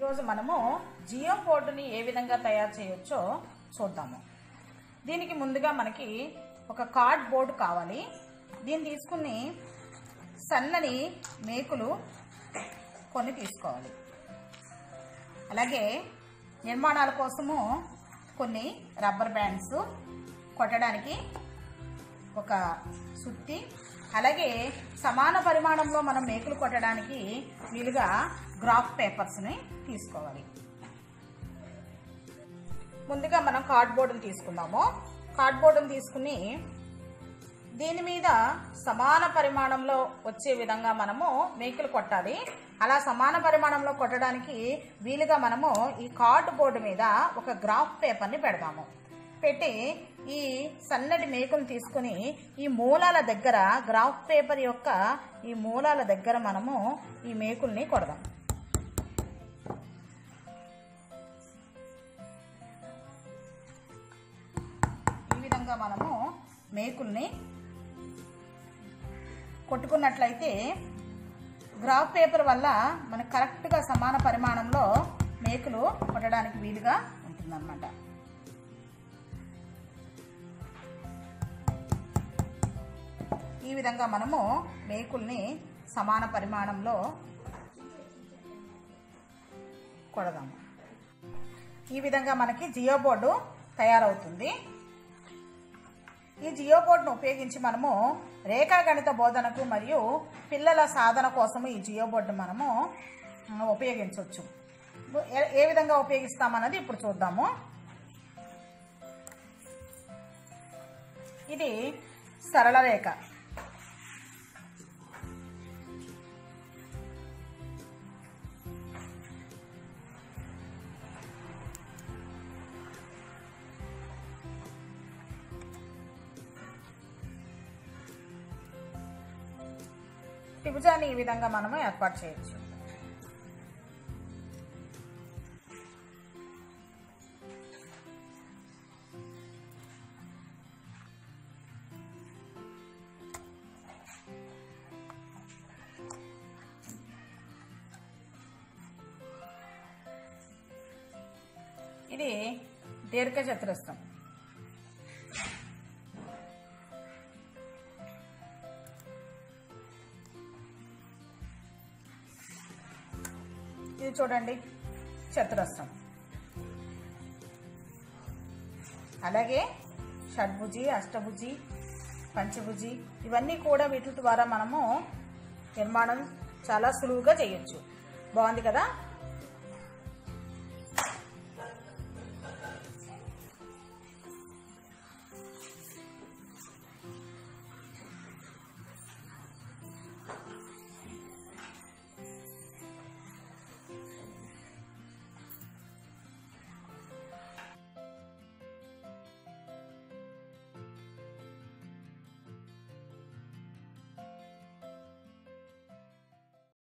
ఈరోజు మనము జియో బోర్డుని ఏ విధంగా తయారు చేయొచ్చో చూద్దాము. దీనికి ముందుగా మనకి ఒక కార్డ్ బోర్డు కావాలి. దీన్ని తీసుకుని సన్నని మేకులు కొన్ని తీసుకోవాలి. అలాగే నిర్మాణాల కోసము కొన్ని రబ్బర్ బ్యాండ్స్, కొట్టడానికి ఒక సుత్తి, అలాగే సమాన పరిమాణంలో మనం మేకులు కొట్టడానికి వీలుగా గ్రాఫ్ పేపర్స్ని తీసుకోవాలి. ముందుగా మనం కార్డ్బోర్డుని తీసుకుందాము. కార్డ్బోర్డుని తీసుకుని దీని మీద సమాన పరిమాణంలో వచ్చే విధంగా మనము మేకులు కొట్టాలి. అలా సమాన పరిమాణంలో కొట్టడానికి వీలుగా మనము ఈ కార్డ్బోర్డు మీద ఒక గ్రాఫ్ పేపర్ని పెడదాము. పెట్టి ఈ సన్నటి మేకులు తీసుకుని ఈ మూలాల దగ్గర, గ్రాఫ్ పేపర్ యొక్క ఈ మూలాల దగ్గర మనము ఈ మేకుల్ని కొడదాం. ఈ విధంగా మనము మేకుల్ని కొట్టుకున్నట్లయితే గ్రాఫ్ పేపర్ వల్ల మనకు కరెక్ట్గా సమాన పరిమాణంలో మేకులు కొట్టడానికి వీలుగా ఉంటుందన్నమాట. ఈ విధంగా మనము మేకుల్ని సమాన పరిమాణంలో కొడదాము. ఈ విధంగా మనకి జియో బోర్డు తయారవుతుంది. ఈ జియో బోర్డును ఉపయోగించి మనము రేఖాగణిత బోధనకు మరియు పిల్లల సాధన కోసము ఈ జియో బోర్డు మనము ఉపయోగించవచ్చు. ఏ విధంగా ఉపయోగిస్తామన్నది ఇప్పుడు చూద్దాము. ఇది సరళ రేఖ. త్రిభుజాన్ని ఈ విధంగా మనము ఏర్పాటు చేయొచ్చు. ఇది దీర్ఘ చతురస్రం. ఇది చూడండి చతురస్రం. అలాగే షడ్భుజి, అష్టభుజి, పంచభుజి ఇవన్నీ కూడా వీటి ద్వారా మనము నిర్మాణం చాలా సులువుగా చేయొచ్చు. బాగుంది కదా.